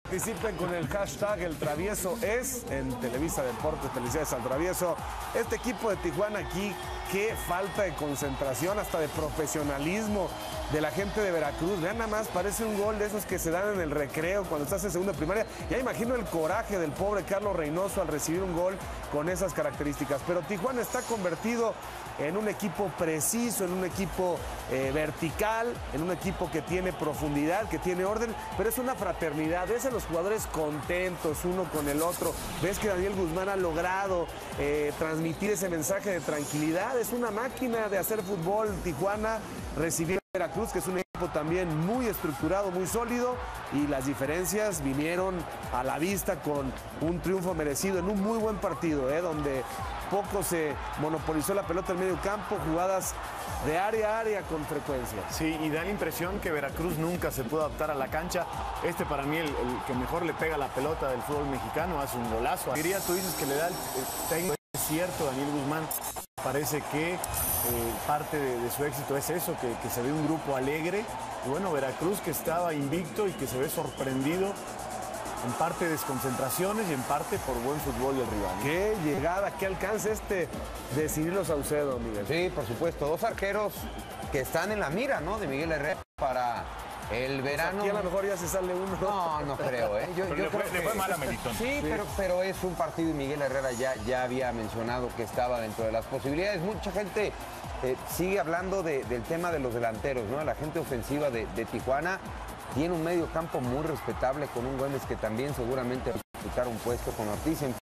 Participen con el hashtag El Travieso es en Televisa Deportes, felicidades al Travieso. Este equipo de Tijuana aquí, qué falta de concentración, hasta de profesionalismo de la gente de Veracruz. Vean nada más, parece un gol de esos que se dan en el recreo cuando estás en segunda primaria. Ya imagino el coraje del pobre Carlos Reynoso al recibir un gol con esas características. Pero Tijuana está convertido en un equipo preciso, en un equipo vertical, en un equipo que tiene profundidad, que tiene orden, pero es una fraternidad. Ves a los jugadores contentos uno con el otro. Ves que Daniel Guzmán ha logrado transmitir ese mensaje de tranquilidad. Es una máquina de hacer fútbol. Tijuana recibió a Veracruz, que es un equipo también muy estructurado, muy sólido, y las diferencias vinieron a la vista con un triunfo merecido en un muy buen partido, donde poco se monopolizó la pelota en medio campo, jugadas de área a área con frecuencia. Sí, y da la impresión que Veracruz nunca se pudo adaptar a la cancha. Para mí, el que mejor le pega la pelota del fútbol mexicano, hace un golazo. Diría, tú dices que le da el técnico. Es cierto, Daniel Guzmán, parece que parte de su éxito es eso, que se ve un grupo alegre. Y bueno, Veracruz, que estaba invicto y que se ve sorprendido, en parte desconcentraciones y en parte por buen fútbol del rival. Qué llegada, qué alcance de Cirilo Saucedo, Miguel. Sí, por supuesto, dos arqueros que están en la mira, ¿no? De Miguel Herrera para el verano. Aquí a lo mejor ya se sale uno. No creo, ¿eh? Yo creo le fue mal a Melitón. Sí, pero es un partido y Miguel Herrera ya había mencionado que estaba dentro de las posibilidades. Mucha gente sigue hablando del tema de los delanteros, ¿no? La gente ofensiva de Tijuana tiene un medio campo muy respetable con un Güemes que también seguramente va a disputar un puesto con Ortiz.